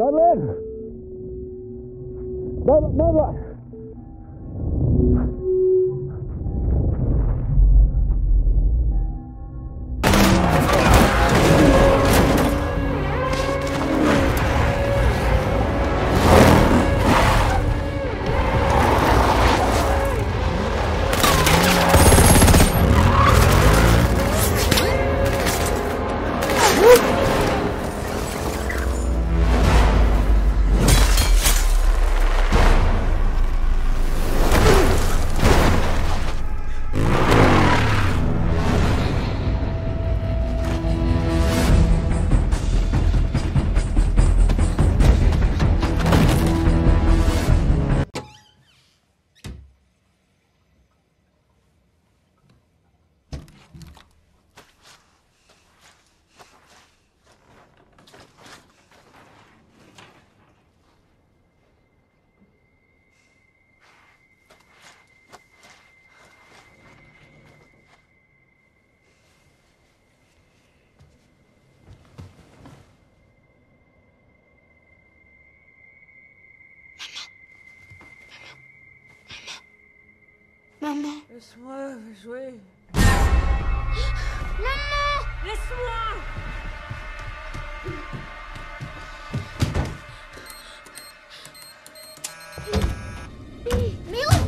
Madeleine! Madeleine! Maman. Laisse-moi jouer. Maman. Laisse-moi. Mais où?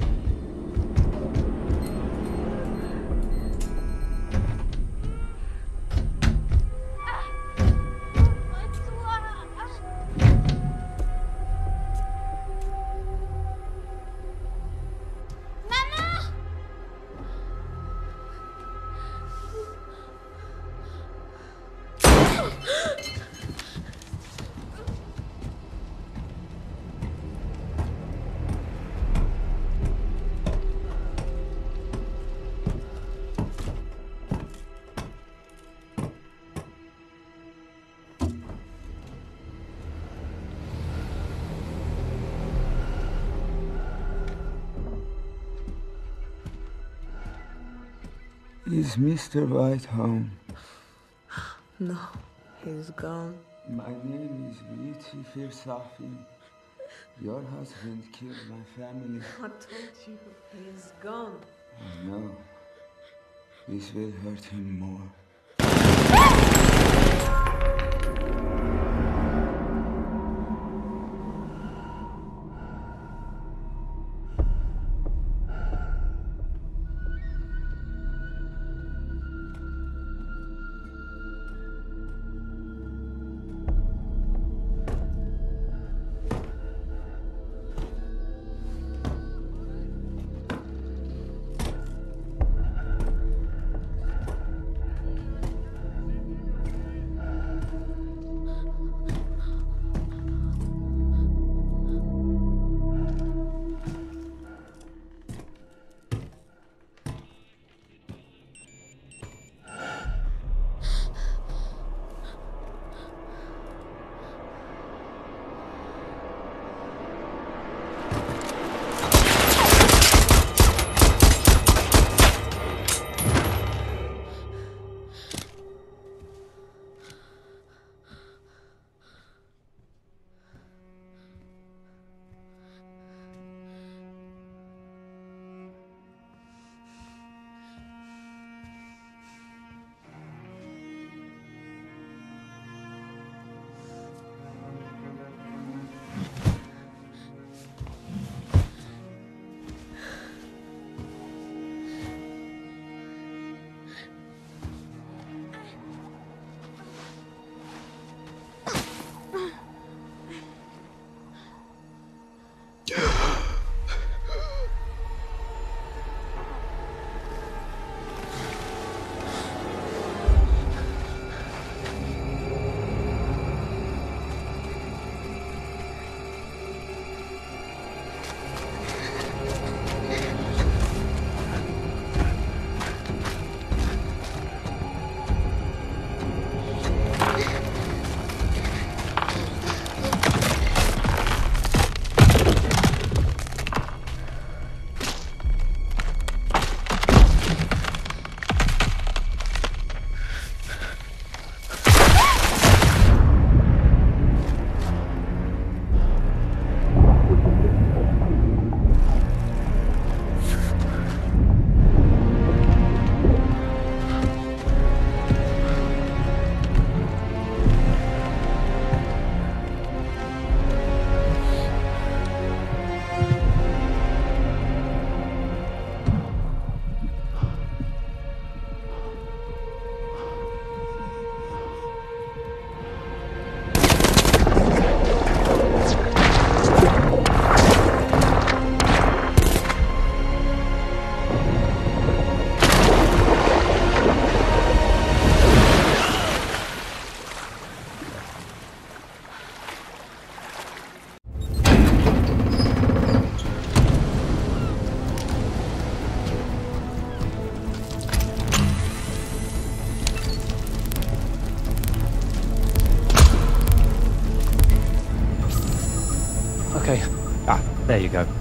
Is Mr. White home? No, he's gone. My name is Richie Firsafi. Your husband killed my family. I told you, he's gone. I know. This will hurt him more. There you go.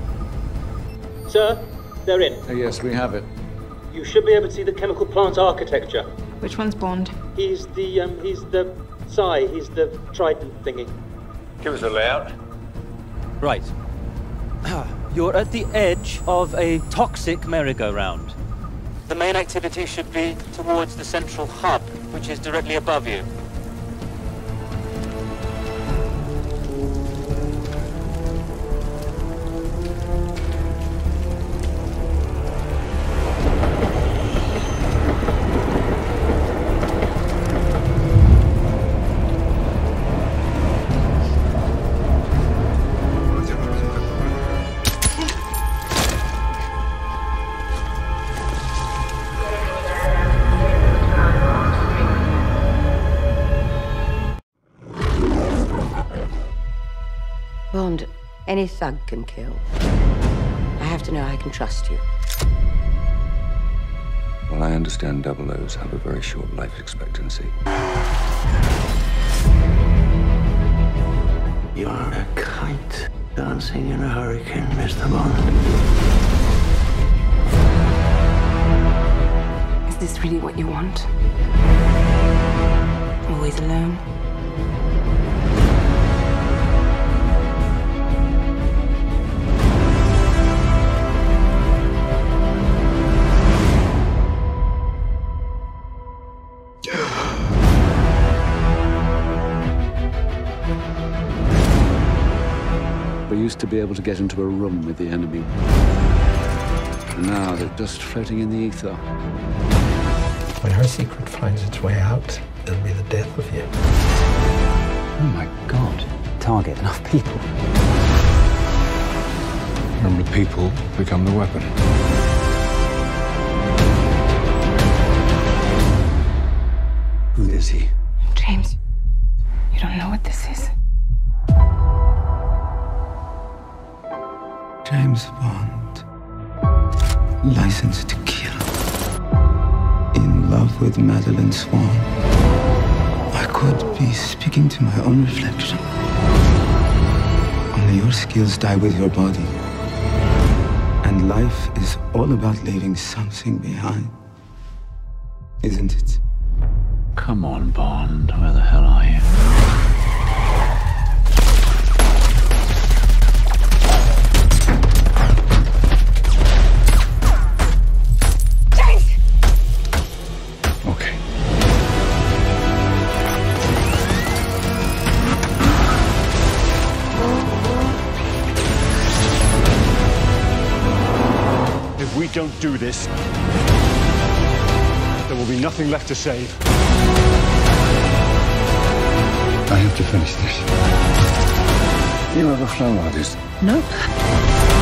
Sir, they're in. Yes, we have it. You should be able to see the chemical plant architecture. Which one's Bond? He's the Psy, he's the trident thingy. Give us a layout. Right. You're at the edge of a toxic merry-go-round. The main activity should be towards the central hub, which is directly above you. Bond, any thug can kill. I have to know I can trust you. Well, I understand double O's have a very short life expectancy. You are a kite dancing in a hurricane, Mr. Bond. Is this really what you want? Always alone? We used to be able to get into a room with the enemy. Now they're just floating in the ether. When her secret finds its way out, it'll be the death of you. Oh my God. Target enough people. And the people become the weapon. Who is he? James, you don't know what this is. James Bond. Licensed to kill. In love with Madeleine Swan. I could be speaking to my own reflection. Only your skills die with your body. And life is all about leaving something behind. Isn't it? Come on, Bond. Where the hell are you? Okay. If we don't do this, there will be nothing left to save. I have to finish this. You ever flown like this? Nope.